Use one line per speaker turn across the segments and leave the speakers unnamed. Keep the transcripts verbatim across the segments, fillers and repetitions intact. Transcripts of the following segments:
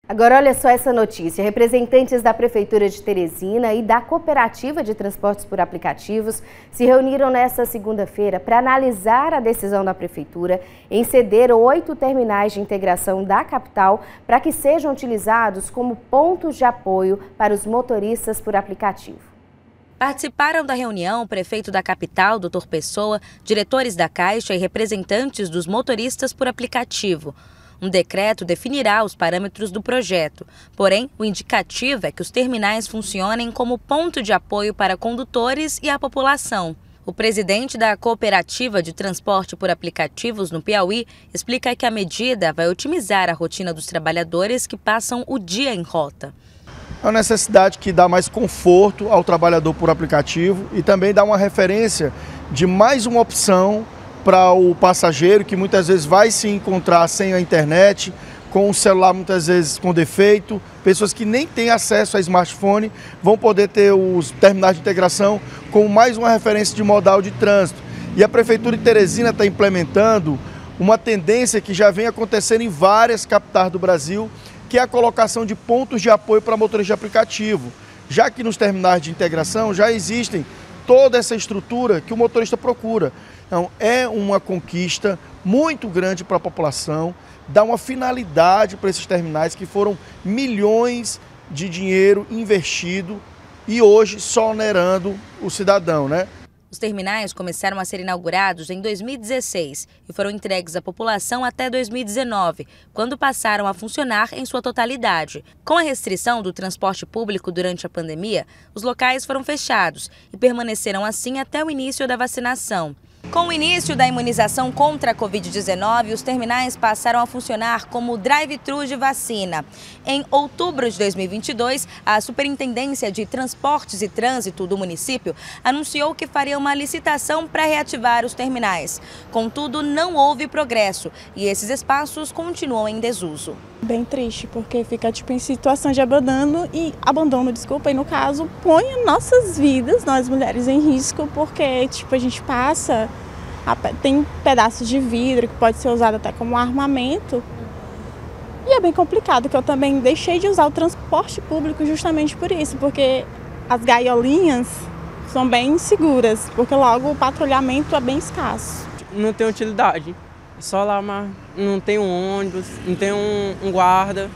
Agora olha só essa notícia, representantes da Prefeitura de Teresina e da Cooperativa de Transportes por Aplicativos se reuniram nesta segunda-feira para analisar a decisão da Prefeitura em ceder oito terminais de integração da capital para que sejam utilizados como pontos de apoio para os motoristas por aplicativo.
Participaram da reunião o prefeito da capital, doutor Pessoa, diretores da Caixa e representantes dos motoristas por aplicativo. Um decreto definirá os parâmetros do projeto, porém, o indicativo é que os terminais funcionem como ponto de apoio para condutores e a população. O presidente da Cooperativa de Transporte por Aplicativos no Piauí explica que a medida vai otimizar a rotina dos trabalhadores que passam o dia em rota.
É uma necessidade que dá mais conforto ao trabalhador por aplicativo e também dá uma referência de mais uma opção para o passageiro que muitas vezes vai se encontrar sem a internet, com o celular muitas vezes com defeito. Pessoas que nem têm acesso a smartphone vão poder ter os terminais de integração com mais uma referência de modal de trânsito. E a Prefeitura de Teresina está implementando uma tendência que já vem acontecendo em várias capitais do Brasil, que é a colocação de pontos de apoio para motoristas de aplicativo, já que nos terminais de integração já existem toda essa estrutura que o motorista procura. Então, é uma conquista muito grande para a população, dá uma finalidade para esses terminais que foram milhões de dinheiro investido e hoje só onerando o cidadão, né?
Os terminais começaram a ser inaugurados em dois mil e dezesseis e foram entregues à população até dois mil e dezenove, quando passaram a funcionar em sua totalidade. Com a restrição do transporte público durante a pandemia, os locais foram fechados e permaneceram assim até o início da vacinação. Com o início da imunização contra a covid dezenove, os terminais passaram a funcionar como drive-thru de vacina. Em outubro de dois mil e vinte e dois, a Superintendência de Transportes e Trânsito do município anunciou que faria uma licitação para reativar os terminais. Contudo, não houve progresso e esses espaços continuam em desuso.
Bem triste, porque fica tipo em situação de abandono e abandono, desculpa, e no caso põe nossas vidas, nós mulheres, em risco, porque tipo a gente passa, tem pedaços de vidro que pode ser usado até como armamento. E é bem complicado, que eu também deixei de usar o transporte público justamente por isso, porque as gaiolinhas são bem inseguras, porque logo o patrulhamento é bem escasso.
Não tem utilidade. Só lá, mas não tem um ônibus, não tem um, um guarda,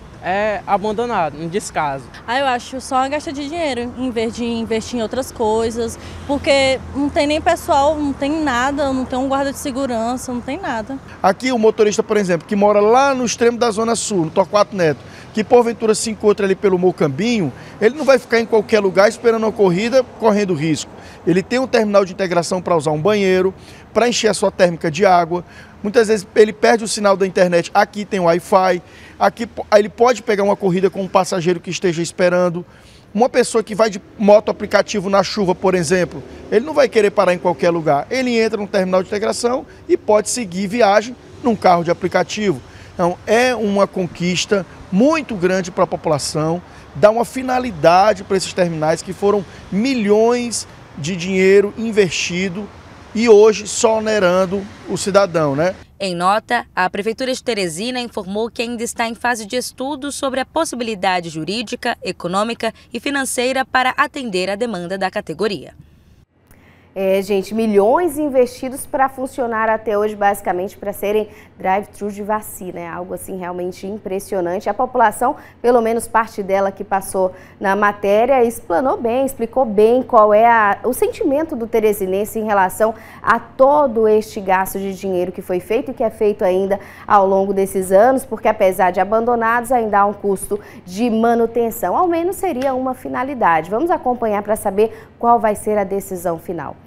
é abandonado, um descaso.
Ah, eu acho só uma gasta de dinheiro, em vez de investir em outras coisas, porque não tem nem pessoal, não tem nada, não tem um guarda de segurança, não tem nada.
Aqui o motorista, por exemplo, que mora lá no extremo da Zona Sul, no Torquato Neto, que porventura se encontra ali pelo Mocambinho, ele não vai ficar em qualquer lugar esperando uma corrida, correndo risco. Ele tem um terminal de integração para usar um banheiro, para encher a sua térmica de água. Muitas vezes ele perde o sinal da internet, aqui tem Wi-Fi, aqui ele pode pegar uma corrida com um passageiro que esteja esperando. Uma pessoa que vai de moto aplicativo na chuva, por exemplo, ele não vai querer parar em qualquer lugar. Ele entra no terminal de integração e pode seguir viagem num carro de aplicativo. Então, é uma conquista muito grande para a população, dá uma finalidade para esses terminais que foram milhões de dinheiro investido e hoje só onerando o cidadão, né?
Em nota, a Prefeitura de Teresina informou que ainda está em fase de estudo sobre a possibilidade jurídica, econômica e financeira para atender a demanda da categoria.
É, gente, milhões investidos para funcionar até hoje, basicamente para serem drive-thru de vacina. É algo assim realmente impressionante. A população, pelo menos parte dela que passou na matéria, explanou bem, explicou bem qual é a, o sentimento do teresinense em relação a todo este gasto de dinheiro que foi feito e que é feito ainda ao longo desses anos, porque apesar de abandonados, ainda há um custo de manutenção. Ao menos seria uma finalidade. Vamos acompanhar para saber qual vai ser a decisão final.